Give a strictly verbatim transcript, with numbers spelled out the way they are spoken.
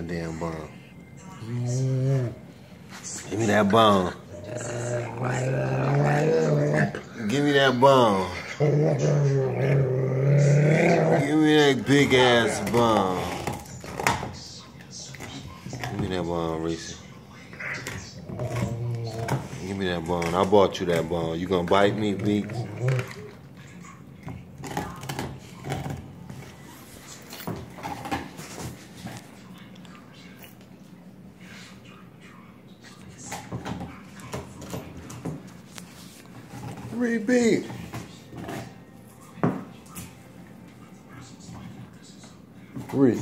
damn bone. Give me that bone. Give me that bone. Give me that big ass bone. Give me that bone, Reese. Give me that bone. I bought you that bone. You gonna bite me, Beaks? Repeat. Reese.